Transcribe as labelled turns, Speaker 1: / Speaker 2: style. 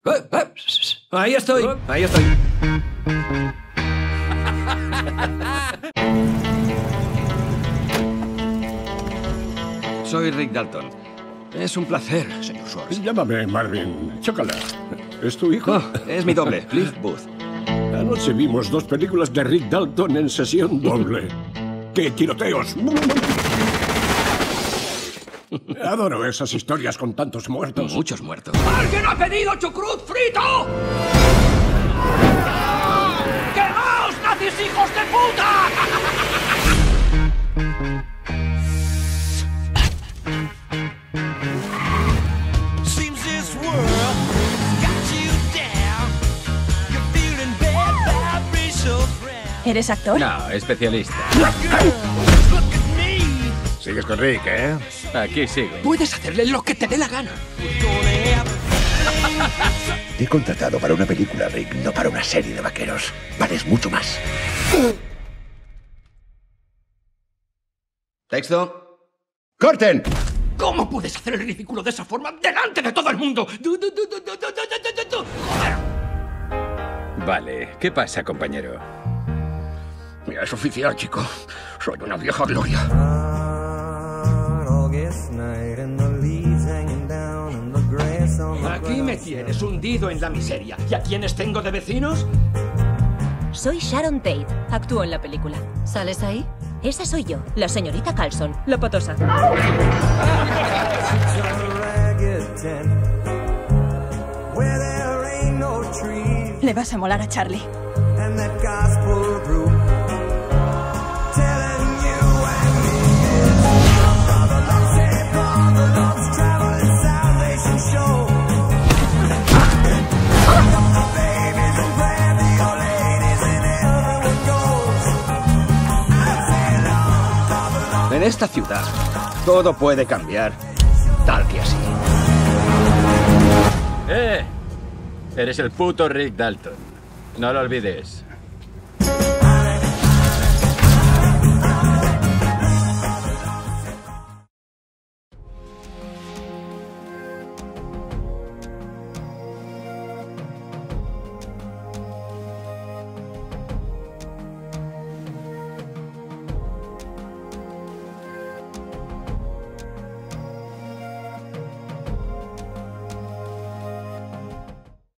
Speaker 1: Ahí estoy, ahí estoy. Soy Rick Dalton. Es un placer, señor Schwartz.
Speaker 2: Llámame Marvin. Chócala. ¿Es tu hijo?
Speaker 1: Oh, es mi doble, Cliff Booth.
Speaker 2: Anoche vimos 2 películas de Rick Dalton en sesión doble. ¡Qué tiroteos! Adoro esas historias con tantos muertos.
Speaker 1: Muchos muertos.
Speaker 3: ¡Alguien ha pedido chucrut frito! ¡Quemaos, nazis hijos de puta!
Speaker 4: ¿Eres actor?
Speaker 5: No, especialista.
Speaker 2: Sigues con Rick, ¿eh?
Speaker 5: Aquí sigo.
Speaker 3: Puedes hacerle lo que te dé la gana.
Speaker 6: Te he contratado para una película, Rick, no para una serie de vaqueros. Vales mucho más.
Speaker 1: Texto.
Speaker 6: ¡Corten!
Speaker 3: ¿Cómo puedes hacer el ridículo de esa forma delante de todo el mundo? ¡Joder!
Speaker 5: Vale, ¿qué pasa, compañero?
Speaker 2: Mira, es oficial, chico. Soy una vieja gloria.
Speaker 3: Aquí me tienes hundido en la miseria. ¿Y a quiénes tengo de vecinos?
Speaker 4: Soy Sharon Tate. Actúo en la película. ¿Sales ahí? Esa soy yo, la señorita Carlson, la patosa. Le vas a molar a Charlie.
Speaker 1: En esta ciudad, todo puede cambiar, tal que así.
Speaker 5: Eres el puto Rick Dalton. No lo olvides.